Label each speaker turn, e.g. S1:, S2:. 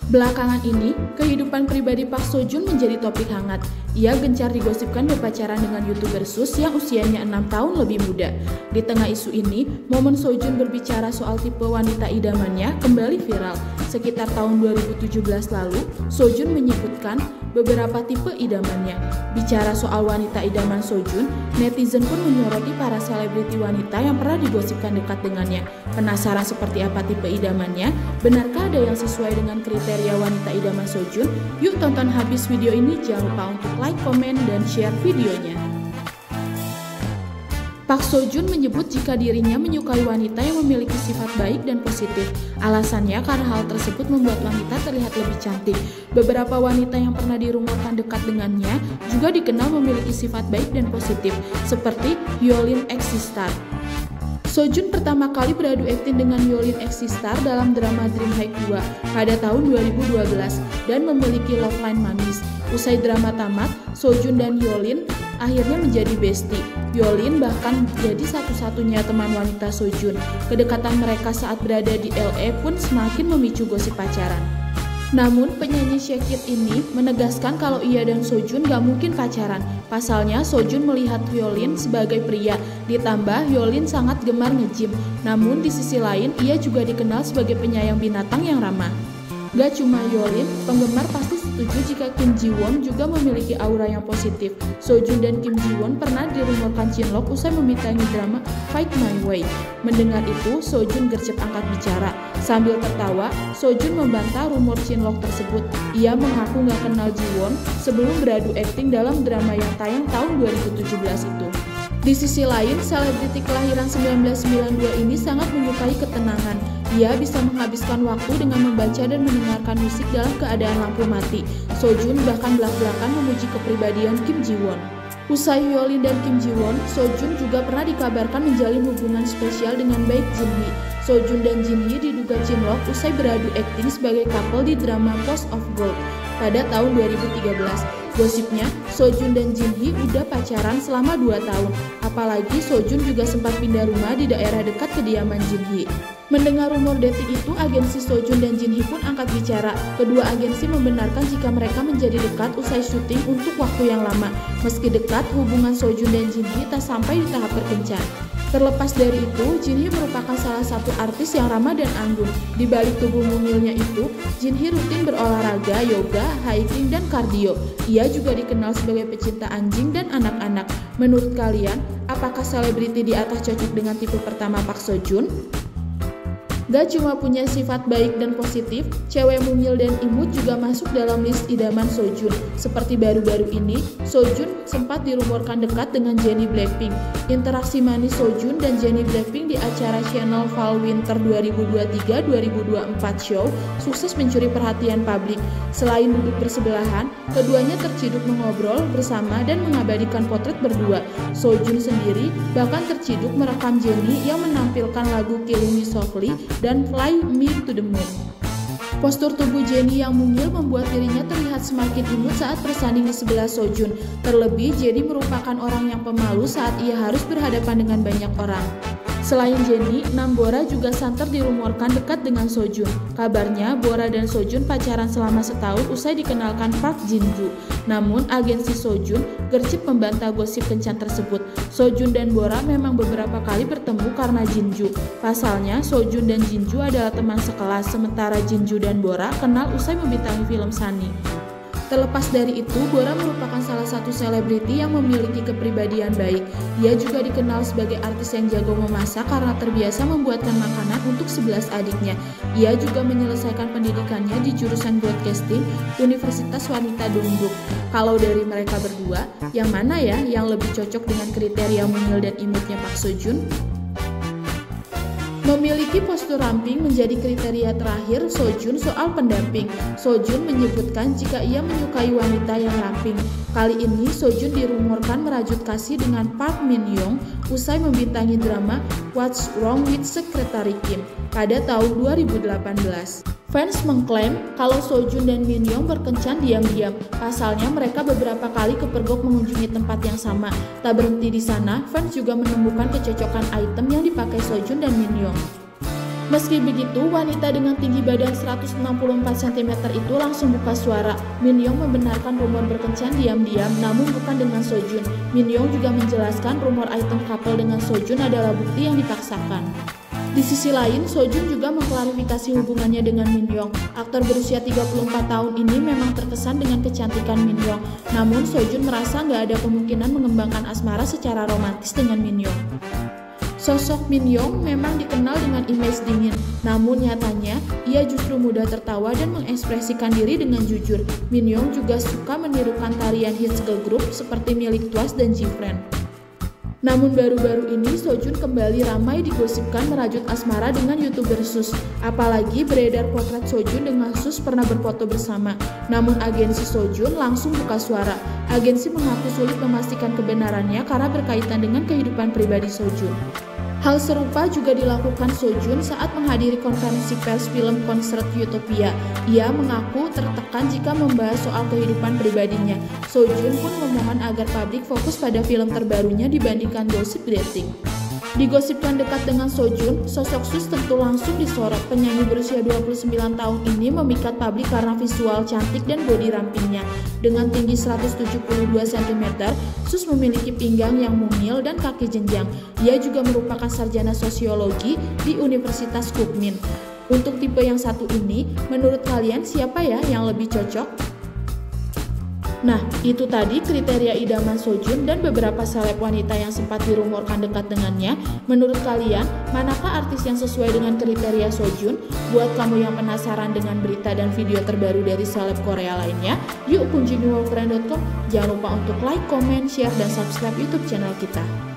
S1: Belakangan ini, kehidupan pribadi Park Seo Joon menjadi topik hangat. Ia gencar digosipkan berpacaran dengan YouTuber Sus yang usianya 6 tahun lebih muda. Di tengah isu ini, momen Seo Joon berbicara soal tipe wanita idamannya kembali viral. Sekitar tahun 2017 lalu, Seo Joon menyebutkan beberapa tipe idamannya. Bicara soal wanita idaman Seo Joon, netizen pun menyoroti para selebriti wanita yang pernah digosipkan dekat dengannya. Penasaran seperti apa tipe idamannya? Benarkah ada yang sesuai dengan kriteria wanita idaman Seo Joon? Yuk tonton habis video ini, jangan lupa untuk like, komen, dan share videonya. Park Seo Joon menyebut jika dirinya menyukai wanita yang memiliki sifat baik dan positif. Alasannya karena hal tersebut membuat wanita terlihat lebih cantik. Beberapa wanita yang pernah dirumorkan dekat dengannya juga dikenal memiliki sifat baik dan positif, seperti Hyolyn Existar. Seo Joon pertama kali beradu akting dengan Hyolyn Existar dalam drama Dream High 2 pada tahun 2012 dan memiliki love line manis. Usai drama tamat, Seo Joon dan Hyolyn akhirnya menjadi bestie. Hyolyn bahkan jadi satu-satunya teman wanita Seo Joon. Kedekatan mereka saat berada di LA pun semakin memicu gosip pacaran. Namun, penyanyi Shake It ini menegaskan kalau ia dan Seo Joon gak mungkin pacaran. Pasalnya, Seo Joon melihat Hyolyn sebagai pria, ditambah Hyolyn sangat gemar nge-gym. Namun, di sisi lain, ia juga dikenal sebagai penyayang binatang yang ramah. Gak cuma Hyolyn, penggemar pasti setuju jika Kim Ji Won juga memiliki aura yang positif. Seo Joon dan Kim Ji Won pernah dirumorkan cinlok usai membintangi drama Fight My Way. Mendengar itu, Seo Joon gercep angkat bicara. Sambil tertawa, Seo Joon membantah rumor cinlok tersebut. Ia mengaku gak kenal Ji Won sebelum beradu akting dalam drama yang tayang tahun 2017 itu. Di sisi lain, selebriti kelahiran 1992 ini sangat menyukai ketenangan. Ia bisa menghabiskan waktu dengan membaca dan mendengarkan musik dalam keadaan lampu mati. Seo Joon bahkan belak-belakan memuji kepribadian Kim Ji Won. Usai Hyolyn dan Kim Ji Won, Seo Joon juga pernah dikabarkan menjalin hubungan spesial dengan Baek Jin Hee. Seo Joon dan Jin Hee diduga cinlok usai beradu akting sebagai couple di drama Post of Gold pada tahun 2013. Gosipnya, Seo Joon dan Jin Hee udah pacaran selama 2 tahun. Apalagi Seo Joon juga sempat pindah rumah di daerah dekat kediaman Jin Hee. Mendengar rumor dating itu, agensi Seo Joon dan Jin Hee pun angkat bicara. Kedua agensi membenarkan jika mereka menjadi dekat usai syuting untuk waktu yang lama. Meski dekat, hubungan Seo Joon dan Jin Hee tak sampai di tahap berkencan. Terlepas dari itu, Jin Hee merupakan salah satu artis yang ramah dan anggun. Di balik tubuh mungilnya itu, Jin Hee rutin berolahraga, yoga, hiking, dan kardio. Ia juga dikenal sebagai pecinta anjing dan anak-anak. Menurut kalian, apakah selebriti di atas cocok dengan tipe pertama Park Seo Joon? Gak cuma punya sifat baik dan positif, cewek mungil dan imut juga masuk dalam list idaman Seo Joon. Seperti baru-baru ini, Seo Joon sempat dirumorkan dekat dengan Jennie Blackpink. Interaksi manis Seo Joon dan Jennie Blackpink di acara Channel Fall Winter 2023-2024 show sukses mencuri perhatian publik. Selain duduk bersebelahan, keduanya terciduk mengobrol bersama dan mengabadikan potret berdua. Seo Joon sendiri bahkan terciduk merekam Jennie yang menampilkan lagu Killing Me Softly dan Fly Me to the Moon. Postur tubuh Jennie yang mungil membuat dirinya terlihat semakin imut saat bersanding di sebelah Seo Joon. Terlebih, Jennie merupakan orang yang pemalu saat ia harus berhadapan dengan banyak orang. Selain Jennie, Nam Bora juga santer dirumorkan dekat dengan Seo Joon. Kabarnya, Bora dan Seo Joon pacaran selama setahun usai dikenalkan Park Jin Joo. Namun, agensi Seo Joon gercep membantah gosip kencan tersebut. Seo Joon dan Bora memang beberapa kali bertemu karena Jin Joo. Pasalnya, Seo Joon dan Jin Joo adalah teman sekelas, sementara Jin Joo dan Bora kenal usai membintangi film Sunny. Terlepas dari itu, Bora merupakan salah satu selebriti yang memiliki kepribadian baik. Ia juga dikenal sebagai artis yang jago memasak karena terbiasa membuatkan makanan untuk 11 adiknya. Ia juga menyelesaikan pendidikannya di jurusan broadcasting Universitas Wanita Dongguk. Kalau dari mereka berdua, yang mana ya yang lebih cocok dengan kriteria mungil dan imutnya Park Seo Joon? Memiliki postur ramping menjadi kriteria terakhir Seo Joon soal pendamping. Seo Joon menyebutkan jika ia menyukai wanita yang ramping. Kali ini Seo Joon dirumorkan merajut kasih dengan Park Min Young usai membintangi drama What's Wrong with Secretary Kim pada tahun 2018. Fans mengklaim kalau Seo Joon dan Min Young berkencan diam-diam. Pasalnya mereka beberapa kali kepergok mengunjungi tempat yang sama. Tak berhenti di sana, fans juga menemukan kecocokan item yang dipakai Seo Joon dan Min Young. Meski begitu, wanita dengan tinggi badan 164 cm itu langsung buka suara. Min Young membenarkan rumor berkencan diam-diam, namun bukan dengan Sojun. Min Young juga menjelaskan rumor item couple dengan Sojun adalah bukti yang dipaksakan. Di sisi lain, Sojun juga mengklarifikasi hubungannya dengan Min Young. Aktor berusia 34 tahun ini memang terkesan dengan kecantikan Min Young. Namun, Sojun merasa nggak ada kemungkinan mengembangkan asmara secara romantis dengan Min Young. Sosok Min Young memang dikenal dengan image dingin, namun nyatanya ia justru mudah tertawa dan mengekspresikan diri dengan jujur. Min Young juga suka menirukan tarian hits girl group seperti milik Twice dan G-Friend. Namun baru-baru ini Sojun kembali ramai digosipkan merajut asmara dengan YouTuber Sus. Apalagi beredar potret Sojun dengan Sus pernah berfoto bersama. Namun agensi Sojun langsung buka suara. Agensi mengaku sulit memastikan kebenarannya karena berkaitan dengan kehidupan pribadi Sojun. Hal serupa juga dilakukan Sojun saat menghadiri konferensi pers film konser Utopia. Ia mengaku tertekan jika membahas soal kehidupan pribadinya. Sojun pun memohon agar publik fokus pada film terbarunya dibandingkan gosip dating. Digosipkan dekat dengan Sojun, sosok Sus tentu langsung disorot. Penyanyi berusia 29 tahun ini memikat publik karena visual cantik dan bodi rampingnya. Dengan tinggi 172 cm, Sus memiliki pinggang yang mungil dan kaki jenjang. Ia juga merupakan sarjana sosiologi di Universitas Kukmin. Untuk tipe yang satu ini, menurut kalian siapa ya yang lebih cocok? Nah, itu tadi kriteria idaman Sojun dan beberapa seleb wanita yang sempat dirumorkan dekat dengannya. Menurut kalian, manakah artis yang sesuai dengan kriteria Sojun? Buat kamu yang penasaran dengan berita dan video terbaru dari seleb Korea lainnya, yuk kunjungi wowkeren.com. Jangan lupa untuk like, comment, share, dan subscribe YouTube channel kita.